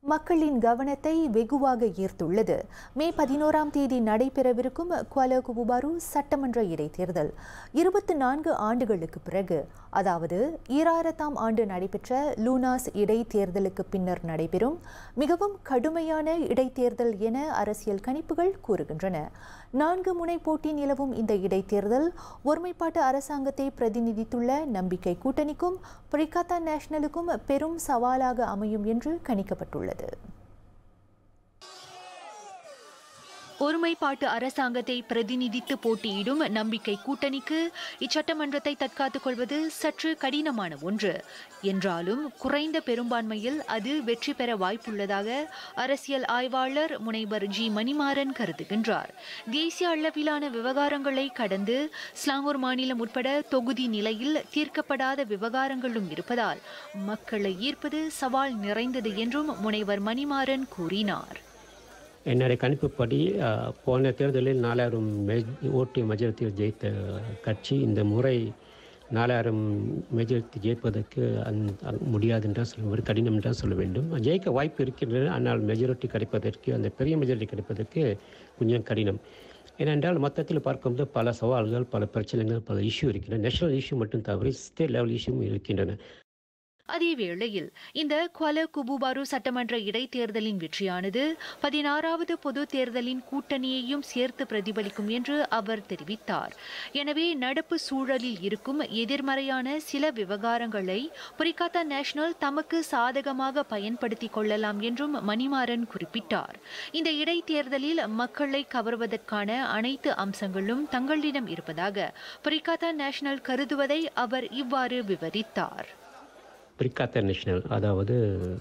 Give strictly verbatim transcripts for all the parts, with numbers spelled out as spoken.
மக்களின் கவனத்தை வெகுவாக ஈர்த்துள்ளது. மே பதினோராம் தேதி நடைபெறவிருக்கும் குவாலா குபுபாரு சட்டமன்ற இடைத்தேர்தல் இருபத்தி நான்கு ஆண்டுகளுக்கு பிறகு, அதாவது ஈராயிரத்தாம் ஆண்டு நடைபெற்ற லூனாஸ் இடைத்தேர்தலுக்கு பின்னர் நடைபெறும் மிகவும் கடுமையான இடைத்தேர்தல் என அரசியல் கணிப்புகள் கூறுகின்றன. நான்கு முனை போட்டி நிலவும் இந்த இடைத்தேர்தல் ஒருமைப்பாட்டு அரசாங்கத்தை பிரதிநிதித்துள்ள நம்பிக்கை கூட்டணிக்கும் பிரிகத்தா நேஷனலுக்கும் பெரும் சவாலாக அமையும் என்று கணிக்கப்பட்டுள்ளது. ஒருமைப்பாட்டு அரசாங்கத்தை பிரதிநிதித்து போட்டியிடும் நம்பிக்கை கூட்டணிக்கு இச்சட்டமன்றத்தை தற்காத்துக் கொள்வது சற்று கடினமான ஒன்று என்றாலும் குறைந்த பெரும்பான்மையில் அது வெற்றி பெற வாய்ப்புள்ளதாக அரசியல் ஆய்வாளர் முனைவர் ஜி மணிமாறன் கருதுகின்றார். தேசிய அளவிலான விவகாரங்களை கடந்து ஸ்லாங்கூர் மாநிலம் உட்பட தொகுதி நிலையில் தீர்க்கப்படாத விவகாரங்களும் இருப்பதால் மக்களை ஈர்ப்பது சவால் நிறைந்தது என்றும் முனைவர் மணிமாறன் கூறினார். என்னுடைய கணிப்புப்படி போன தேர்தலில் நாலாயிரம் ஓட்டு மெஜாரிட்டியில் ஜெயித்த கட்சி இந்த முறை நாலாயிரம் மெஜாரிட்டி ஜெயிப்பதற்கு முடியாது என்றால் சொல்ல கடினம் என்றால் சொல்ல வேண்டும். ஜெயிக்க வாய்ப்பு இருக்கின்றன, ஆனால் மெஜாரிட்டி கிடைப்பதற்கு, அந்த பெரிய மெஜாரிட்டி கிடைப்பதற்கு கொஞ்சம் கடினம். ஏனென்றால் மொத்தத்தில் பார்க்கும்போது பல சவால்கள், பல பிரச்சனைகள், பல இஷ்யூ இருக்கின்றன. நேஷனல் இஷ்யூ மட்டும் தவிர ஸ்டேட் லெவல் இஷ்யூவும் இருக்கின்றன. அதேவேளையில் இந்த குவாலா குபுபாரு சட்டமன்ற இடைத்தேர்தலின் வெற்றியானது பதினாறாவது பொது தேர்தலின் கூட்டணியையும் சேர்த்து பிரதிபலிக்கும் என்று அவர் தெரிவித்தார். எனவே நடப்பு சூழலில் இருக்கும் எதிர்மறையான சில விவகாரங்களை பிரிகத்தா நேஷனல் தமக்கு சாதகமாக பயன்படுத்திக் கொள்ளலாம் என்றும் மணிமாறன் குறிப்பிட்டார். இந்த இடைத்தேர்தலில் மக்களை கவர்வதற்கான அனைத்து அம்சங்களும் தங்களிடம் இருப்பதாக பிரிகத்தா நேஷனல் கருதுவதை அவர் இவ்வாறு விவரித்தார். பிரிகத்தா நேஷனல், அதாவது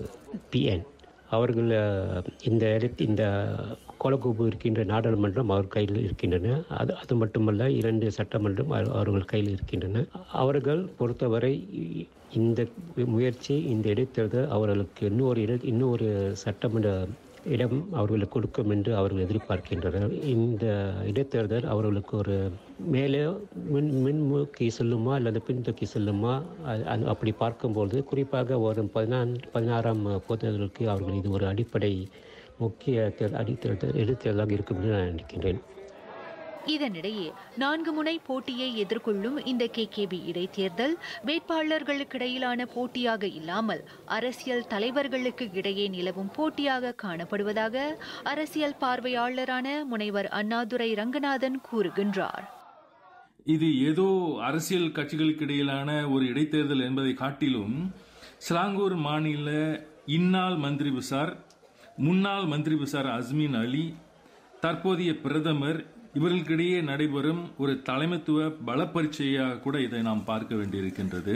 பிஎன், அவர்கள் இந்த இந்த கொலகுபு இருக்கின்ற நாடாளுமன்றம் அவர் கையில் இருக்கின்றன. அது அது மட்டுமல்ல, இரண்டு சட்டமன்றம் அவர்கள் கையில் இருக்கின்றன. அவர்கள் பொறுத்தவரை இந்த முயற்சி, இந்த இடைத்தேர்தல் அவர்களுக்கு இன்னொரு இட இன்னொரு சட்டமன்ற இடம் அவர்களுக்கு கொடுக்கும் என்று அவர்கள் எதிர்பார்க்கின்றனர். இந்த இடைத்தேர்தல் அவர்களுக்கு ஒரு மேலே மின் மின்முக்கி செல்லுமா அல்லது பின்தூக்கி செல்லுமா, அப்படி பார்க்கும்போது குறிப்பாக ஒரு பதினான் பதினாறாம் பொதுத்தேர்தலுக்கு அவர்கள் இது ஒரு அடிப்படை முக்கிய அடித்தேர்தல் இடைத்தேர்தலாக இருக்கும் என்று நான் நினைக்கின்றேன். இதனிடையே நான்கு முனை போட்டியை எதிர்கொள்ளும் இந்த கே கே பி இடைத்தேர்தல் வேட்பாளர்களுக்கிடையிலான போட்டியாக இல்லாமல் அரசியல் தலைவர்களுக்கு இடையே நிலவும் போட்டியாக காணப்படுவதாக அரசியல் பார்வையாளரான முனைவர் அண்ணாதுரை ரங்கநாதன் கூறுகின்றார். இது ஏதோ அரசியல் கட்சிகளுக்கு இடையிலான ஒரு இடைத்தேர்தல் என்பதை காட்டிலும் ஸ்லாங்கூர் மாநில இந்நாள் மந்திரி விசார், முன்னாள் மந்திரி விசார் அஸ்மின் அலி, தற்போதைய பிரதமர், இவர்களுக்கிடையே நடைபெறும் ஒரு தலைமைத்துவ பலப்பரீட்சையாக கூட இதை நாம் பார்க்க வேண்டியிருக்கின்றது.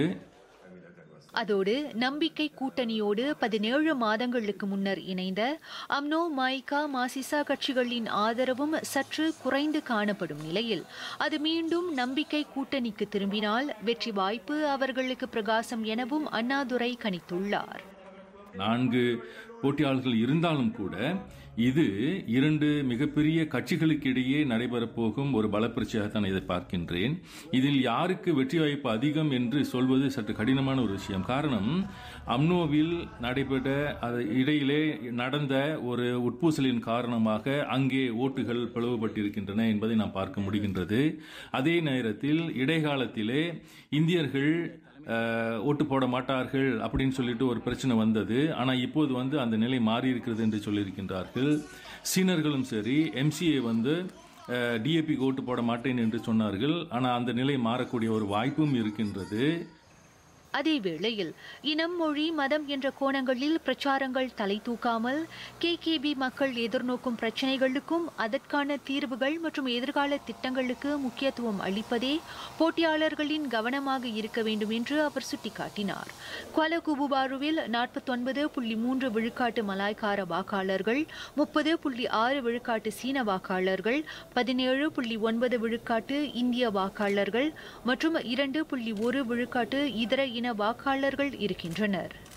அதோடு நம்பிக்கை கூட்டணியோடு பதினேழு மாதங்களுக்கு முன்னர் இணைந்த அம்னோ, மாய்கா, மாசிசா கட்சிகளின் ஆதரவும் சற்று குறைந்து காணப்படும் நிலையில் அது மீண்டும் நம்பிக்கை கூட்டணிக்கு திரும்பினால் வெற்றி வாய்ப்பு அவர்களுக்கு பிரகாசம் எனவும் அண்ணாதுரை கணித்துள்ளார். நான்கு போட்டியாளர்கள் இருந்தாலும் கூட இது இரண்டு மிகப்பெரிய கட்சிகளுக்கு இடையே நடைபெறப் போகும் ஒரு பலப்பரீட்சையாகத்தான் இதை பார்க்கின்றேன். இதில் யாருக்கு வெற்றி வாய்ப்பு அதிகம் என்று சொல்வது சற்று கடினமான ஒரு விஷயம். காரணம், அம்னோவில் நடைபெற்ற இடையிலே நடந்த ஒரு உட்பூசலின் காரணமாக அங்கே ஓட்டுகள் பிளவுபட்டிருக்கின்றன என்பதை நாம் பார்க்க முடிகின்றது. அதே நேரத்தில் இடைக்காலத்திலே இந்தியர்கள் ஓட்டு போட மாட்டார்கள் அப்படின்னு சொல்லிட்டு ஒரு பிரச்சனை வந்தது. ஆனால் இப்போது வந்து அந்த நிலை மாறி இருக்கிறது என்று சொல்லியிருக்கின்றார்கள். சீனர்களும் சரி, எம்சிஏ வந்து டிஏபிக்கு ஓட்டு போட மாட்டேன் என்று சொன்னார்கள். ஆனால் அந்த நிலை மாறக்கூடிய ஒரு வாய்ப்பும் இருக்கின்றது. அதேவேளையில் இனம், மொழி, மதம் என்ற கோணங்களில் பிரச்சாரங்கள் தலை தூக்காமல் கே கே பி மக்கள் எதிர்நோக்கும் பிரச்சினைகளுக்கும் அதற்கான தீர்வுகள் மற்றும் எதிர்கால திட்டங்களுக்கு முக்கியத்துவம் அளிப்பதே போட்டியாளர்களின் கவனமாக இருக்க வேண்டும் என்று அவர் சுட்டிக்காட்டினார். குவாலா குபுபாருவில் நாற்பத்தி ஒன்பது புள்ளி மூன்று விழுக்காட்டு மலாய்க்கார வாக்காளர்கள், முப்பது புள்ளி ஆறு விழுக்காட்டு சீன வாக்காளர்கள், பதினேழு புள்ளி ஒன்பது விழுக்காட்டு இந்திய வாக்காளர்கள் மற்றும் இரண்டு புள்ளி ஒரு விழுக்காட்டு இதர இன வாக்காளர்கள் இருக்கின்றனர்.